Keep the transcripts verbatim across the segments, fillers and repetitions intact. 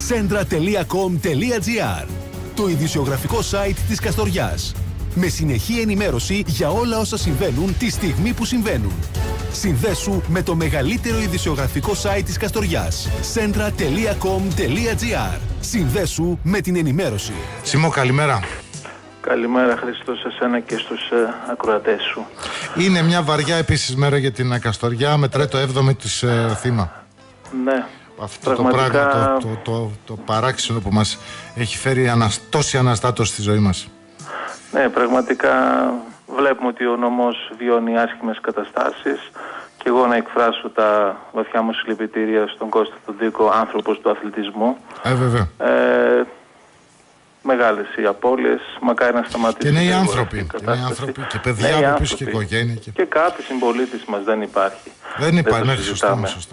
Σέντρα τελεία κομ τελεία τζι άρ, το ειδησιογραφικό site της Καστοριάς. Με συνεχή ενημέρωση για όλα όσα συμβαίνουν τη στιγμή που συμβαίνουν. Συνδέσου με το μεγαλύτερο ειδησιογραφικό site της Καστοριάς. Σέντρα τελεία κομ τελεία τζι άρ. Συνδέσου με την ενημέρωση. Σίμω, καλημέρα. Καλημέρα, Χριστό, σε εσένα και στους ε, ακροατές σου. Είναι μια βαριά επίσης μέρα για την Καστοριά. Μετράει το έβδομο της ε, θύμα. Ναι. Αυτό πραγματικά... το πράγμα, το, το, το, το παράξενο που μας έχει φέρει ανασ... τόση αναστάτωση στη ζωή μας. Ναι, πραγματικά βλέπουμε ότι ο νομός βιώνει άσχημες καταστάσεις και εγώ να εκφράσω τα βαθιά μου συλληπιτήρια στον Κώστα τον Τίκο, άνθρωπος του αθλητισμού. Ε, βέβαια. Ε, μεγάλες οι απώλειες, μακάρι να σταματήσει. Και νέοι άνθρωποι, και, νέοι άνθρωποι, και παιδιά από πίσω και οικογένεια. Και, και κάθε συμπολίτης μας δεν υπάρχει. Δεν υπάρχει, μέχρι σωστό, σωστό.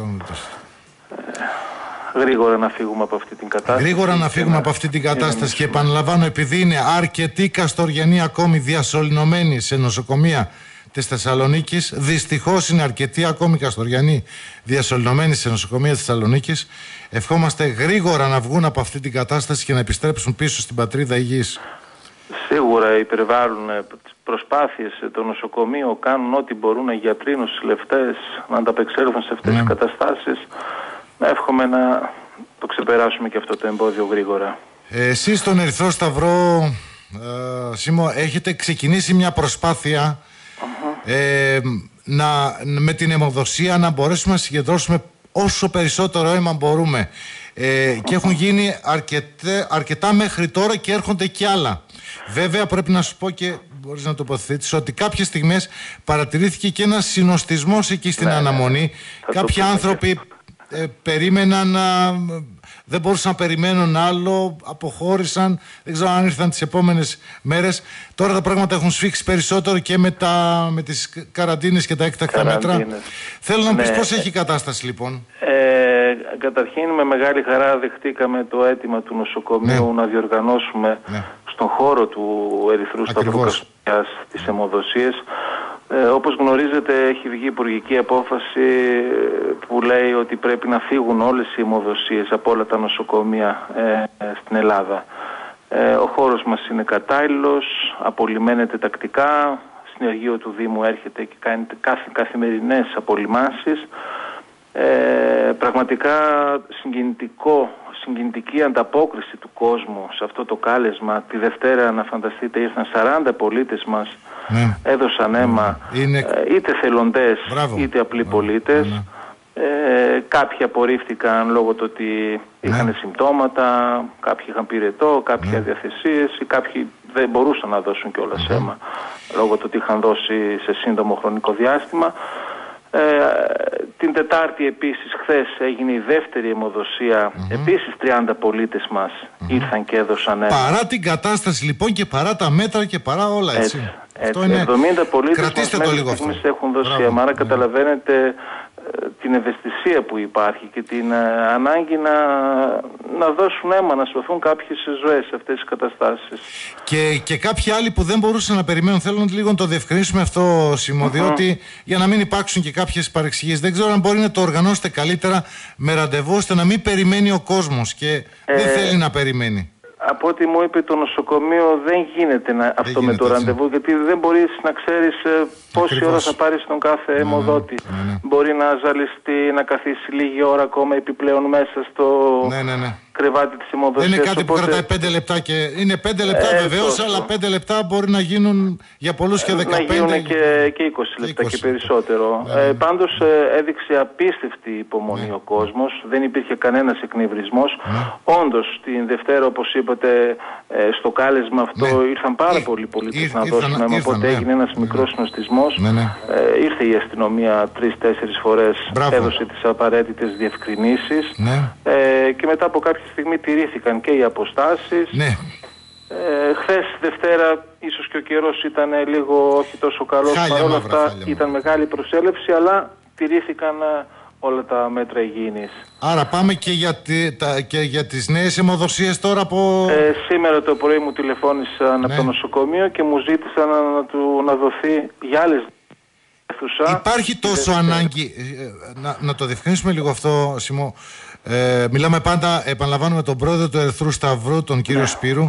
Ε, γρήγορα να φύγουμε από αυτή την κατάσταση. Γρήγορα να φύγουμε να... από αυτή την κατάσταση και επαναλαμβάνω, επειδή είναι αρκετοί Καστοριανοί ακόμη διασωληνωμένοι σε νοσοκομεία της Θεσσαλονίκης, δυστυχώς είναι αρκετοί ακόμη Καστοριανοί διασωληνωμένοι σε νοσοκομεία της Θεσσαλονίκης, ευχόμαστε γρήγορα να βγουν από αυτή την κατάσταση και να επιστρέψουν πίσω στην πατρίδα υγιής. Σίγουρα υπερβάλλουν τις προσπάθειες των νοσοκομείων, κάνουν ό,τι μπορούν οι γιατροί, νοσηλευτές να ανταπεξέλθουν σε αυτές τις ναι. καταστάσεις. Εύχομαι να το ξεπεράσουμε και αυτό το εμπόδιο γρήγορα. Ε, εσείς στον Ερυθρό Σταυρό, ε, Σίμω, έχετε ξεκινήσει μια προσπάθεια uh-huh. ε, να, με την αιμοδοσία να μπορέσουμε να συγκεντρώσουμε όσο περισσότερο αίμα μπορούμε. Ε, uh-huh. Και έχουν γίνει αρκετέ, αρκετά μέχρι τώρα και έρχονται και άλλα. Βέβαια πρέπει να σου πω και μπορείς να τοποθετήσεις ότι κάποιες στιγμές παρατηρήθηκε και ένας συνοστισμός εκεί στην ναι, αναμονή. Ναι. Κάποιοι άνθρωποι ε, περίμεναν να... δεν μπορούσαν να περιμένουν άλλο, αποχώρησαν, δεν ξέρω αν ήρθαν τις επόμενες μέρες. Τώρα τα πράγματα έχουν σφίξει περισσότερο και με, τα, με τις καραντίνες και τα έκτακτα μέτρα. Θέλω να μου πεις ναι. πώς έχει η κατάσταση λοιπόν. Ε, καταρχήν με μεγάλη χαρά δεχτήκαμε το αίτημα του νοσοκομείου ναι. να διοργανώσουμε ναι. στον χώρο του Ερυθρού Σταυρού Καστοριάς τις αιμοδοσίες. Ε, όπως γνωρίζετε έχει βγει υπουργική απόφαση που λέει ότι πρέπει να φύγουν όλες οι αιμοδοσίες από όλα τα νοσοκομεία ε, στην Ελλάδα. Ε, ο χώρος μας είναι κατάλληλος, απολυμμένεται τακτικά, συνεργείο του Δήμου έρχεται και κάνει καθ, καθημερινές απολυμάνσεις. Ε, πραγματικά συγκινητικό, συγκινητική ανταπόκριση του κόσμου σε αυτό το κάλεσμα. Τη Δευτέρα, να φανταστείτε, ήρθαν σαράντα πολίτες μας, ναι. έδωσαν αίμα, είναι... ε, είτε θελοντές Μπράβο. είτε απλοί ναι. πολίτες. Ναι. Ε, κάποιοι απορρίφθηκαν λόγω του ότι είχαν ναι. συμπτώματα, κάποιοι είχαν πυρετό, κάποιοι ναι. αδιαθεσίες, ή κάποιοι δεν μπορούσαν να δώσουν κιόλας ναι. αίμα λόγω του ότι είχαν δώσει σε σύντομο χρονικό διάστημα. Ε, την Τετάρτη επίσης, χθες έγινε η δεύτερη αιμοδοσία. Mm-hmm. Επίσης τριάντα πολίτες μας mm-hmm. ήρθαν και έδωσαν αίμα. Παρά την κατάσταση λοιπόν και παρά τα μέτρα και παρά όλα έτσι. έτσι, έτσι. Είναι... εβδομήντα πολίτες μας μέχρι στιγμής έχουν δώσει αίμα. Άρα καταλαβαίνετε την ευαισθησία που υπάρχει και την ε, ανάγκη να, να δώσουν αίμα, να σωθούν κάποιες ζωές σε αυτές τις καταστάσεις. Και, και κάποιοι άλλοι που δεν μπορούσαν να περιμένουν, θέλω να λίγο να το διευκρινίσουμε αυτό, Σίμω, uh-huh. διότι για να μην υπάρξουν και κάποιες παρεξηγήσεις, δεν ξέρω αν μπορεί να το οργανώσετε καλύτερα με ραντεβού, ώστε να μην περιμένει ο κόσμος και ε... δεν θέλει να περιμένει. Από ό,τι μου είπε το νοσοκομείο δεν γίνεται να, αυτό γίνεται, με το έτσι. ραντεβού, γιατί δεν μπορείς να ξέρεις ε, πόση Ακριβώς. ώρα θα πάρεις τον κάθε ναι, αιμοδότη. Ναι, ναι. Μπορεί να ζαλιστεί, να καθίσει λίγη ώρα ακόμα επιπλέον μέσα στο ναι, ναι, ναι. κρεβάτι της αιμοδοσίας. Δεν είναι κάτι οπότε... που κρατάει πέντε λεπτά και είναι πέντε λεπτά ε, βεβαίως, αλλά πέντε λεπτά μπορεί να γίνουν για πολλούς και δεκαπέντε. Να γίνουν και, και είκοσι λεπτά και, και περισσότερο. Ναι, ναι. Ε, πάντως ε, έδειξε απίστευτη υπομονή ναι. ο κόσμος, δεν υπήρχε κανένας εκνευρισμός. Ναι. Όντως την Δευτέρα, όπως είπατε, ε, στο κάλεσμα αυτό ναι. ήρθαν πάρα πολλοί πολίτες να δώσουν αίμα, οπότε ναι. έγινε ένας ναι. μικρός συνοστισμός. Ναι, ναι. Ε, ήρθε η αστυνομία τρεις-τέσσερις φορές, Μπράβο. έδωσε τις απαραίτητες διευκρινήσεις ναι. ε, και μετά από κάποια στιγμή τηρήθηκαν και οι αποστάσεις. Ναι. Ε, χθες Δευτέρα ίσως και ο καιρός ήταν λίγο όχι τόσο καλός, παρ' όλα αυτά ήταν μεγάλη προσέλευση, αλλά τηρήθηκαν όλα τα μέτρα υγιεινής. Άρα πάμε και για, τη, τα, και για τις νέες αιμοδοσίες τώρα από... Ε, σήμερα το πρωί μου τηλεφώνησαν ναι. από το νοσοκομείο και μου ζήτησαν να, να, του, να δοθεί για άλλες Υπάρχει τόσο ανάγκη, να, να το διευκρινίσουμε λίγο αυτό, Σίμω. Ε, μιλάμε πάντα, επαναλαμβάνουμε τον πρόεδρο του Ερυθρού Σταυρού, τον κύριο ναι. Σπύρου.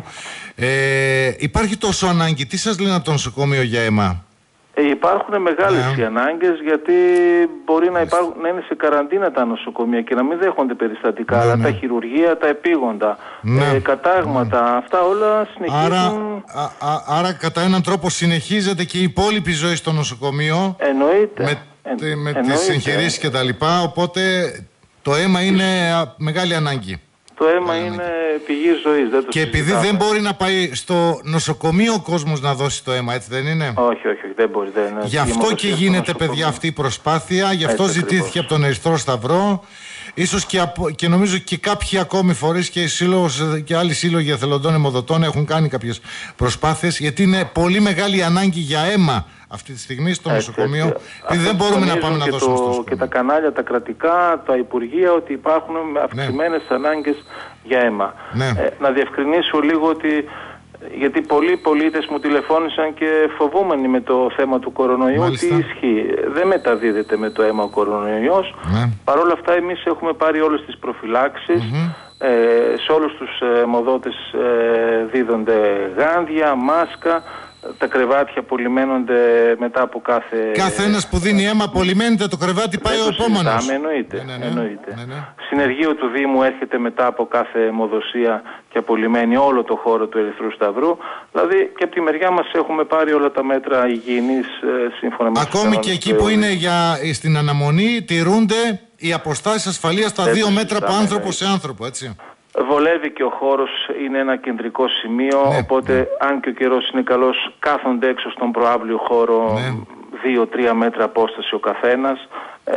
Ε, υπάρχει τόσο ανάγκη, τι σας λένε από το νοσοκομείο για αίμα? Ε, υπάρχουν μεγάλες ναι. οι ανάγκες, γιατί μπορεί να, υπάρχουν, να είναι σε καραντίνα τα νοσοκομεία και να μην δέχονται περιστατικά, ναι, αλλά ναι. τα χειρουργεία, τα επίγοντα, ναι. ε, κατάγματα, ναι. αυτά όλα συνεχίζουν. Άρα, α, α, άρα κατά έναν τρόπο συνεχίζεται και η υπόλοιπη ζωή στο νοσοκομείο. Εννοείται. Με, ε, με τις εγχειρήσεις και τα λοιπά, οπότε το αίμα είναι μεγάλη ανάγκη. Το αίμα είναι ανάγκη. Πηγή ζωής. Δεν το και επειδή δεν μπορεί να πάει στο νοσοκομείο ο κόσμος να δώσει το αίμα, έτσι δεν είναι? Όχι, όχι, δεν μπορεί. Δεν είναι. Γι' αυτό και γίνεται, παιδιά, αυτή η προσπάθεια. Γι' αυτό έτσι ζητήθηκε ακριβώς από τον Ερυθρό Σταυρό. Ίσως και, απο, και νομίζω και κάποιοι ακόμη φορείς και, σύλλογος, και άλλοι σύλλογοι εθελοντών αιμοδοτών έχουν κάνει κάποιες προσπάθειες, γιατί είναι πολύ μεγάλη ανάγκη για αίμα αυτή τη στιγμή στο έτσι, νοσοκομείο, έτσι. επειδή δεν μπορούμε να πάμε να δώσουμε το, στο νοσοκομείο. Και τα κανάλια, τα κρατικά, τα υπουργεία, ότι υπάρχουν αυξημένες ναι. ανάγκες για αίμα. Ναι. Ε, να διευκρινίσω λίγο ότι, γιατί πολλοί πολίτες μου τηλεφώνησαν και φοβούμενοι με το θέμα του κορονοϊού. Μάλιστα. Τι ισχύει? Δεν μεταδίδεται με το αίμα ο κορονοϊός. Ναι. Παρ' όλα αυτά εμείς έχουμε πάρει όλες τις προφυλάξεις. Mm-hmm. Ε, σε όλους τους αιμοδότες ε, δίδονται γάντια, μάσκα. Τα κρεβάτια πολυμένονται μετά από κάθε... Κάθε ένας που δίνει αίμα πολυμένεται, το κρεβάτι πάει ο επόμενος. Εννοείται, ναι, ναι, εννοείται. Ναι, ναι. Συνεργείο του Δήμου έρχεται μετά από κάθε αιμοδοσία και απολυμμένει όλο το χώρο του Ερυθρού Σταυρού. Δηλαδή και από τη μεριά μας έχουμε πάρει όλα τα μέτρα υγιεινής ε, σύμφωνα με... Ακόμη και εκεί που είναι για, στην αναμονή τηρούνται οι αποστάσεις ασφαλείας στα δύο μέτρα από άνθρωπο σε άνθρωπο, έτσι. Βολεύει και ο χώρος, είναι ένα κεντρικό σημείο, ναι, οπότε ναι. αν και ο καιρός είναι καλός, κάθονται έξω στον προάβλιο χώρο ναι. δύο τρία μέτρα απόσταση ο καθένας. Ε,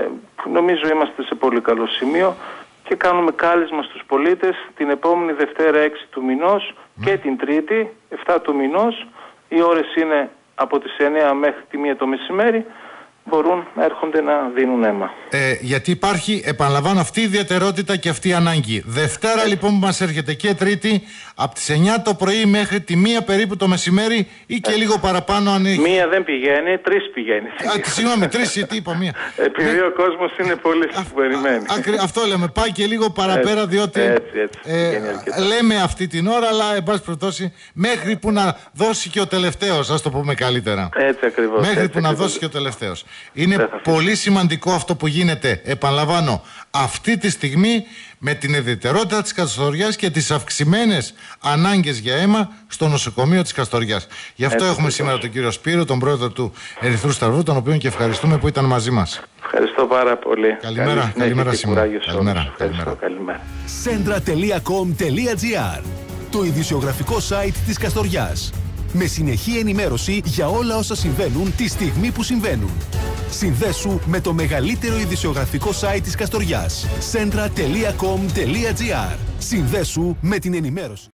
νομίζω είμαστε σε πολύ καλό σημείο και κάνουμε κάλεσμα στους πολίτες την επόμενη Δευτέρα έξι του μηνός ναι. και την Τρίτη επτά του μηνός. Οι ώρες είναι από τις εννιά μέχρι τη μία το μεσημέρι. Μπορούν να έρχονται να δίνουν αίμα. Ε, γιατί υπάρχει, επαναλαμβάνω, αυτή η ιδιαιτερότητα και αυτή η ανάγκη. Δευτέρα ε. λοιπόν που μας έρχεται και Τρίτη, από τις εννιά το πρωί μέχρι τη μία περίπου το μεσημέρι ή και ε. λίγο παραπάνω αν έχει. Μία δεν πηγαίνει, τρεις πηγαίνει. Α, συγγνώμη, τρεις ή τι είπα μία. Επειδή ναι. ο κόσμος είναι πολύ που περιμένει. Α, α, αυτό λέμε, πάει και λίγο παραπέρα έτσι, διότι έτσι, έτσι, ε, λέμε αυτή την ώρα, αλλά εν πάση περιπτώσει μέχρι που να δώσει και ο τελευταίος, ας το πούμε καλύτερα. Έτσι ακριβώς. Μέχρι έτσι, που ακριβώς. να δώσει και ο τελευταίος. Είναι πολύ σημαντικό αυτό που γίνεται, επαναλαμβάνω, αυτή τη στιγμή με την ιδιαιτερότητα της Καστοριάς και τις αυξημένες ανάγκες για αίμα στο νοσοκομείο της Καστοριάς. Γι' αυτό Έτσι, έχουμε έτσι. σήμερα τον κύριο Σπύρο, τον πρόεδρο του Ερυθρού Σταυρού, τον οποίο και ευχαριστούμε που ήταν μαζί μας. Ευχαριστώ πάρα πολύ. Καλημέρα, καλημέρα σήμερα. Καλημέρα, καλημέρα. καλημέρα. Σέντρα τελεία κομ τελεία τζι άρ, το ειδησιογραφικό site της Καστοριάς. Με συνεχή ενημέρωση για όλα όσα συμβαίνουν τη στιγμή που συμβαίνουν. Συνδέσου με το μεγαλύτερο ειδησιογραφικό site της Καστοριάς. σέντρα τελεία κομ τελεία τζι άρ. Συνδέσου με την ενημέρωση.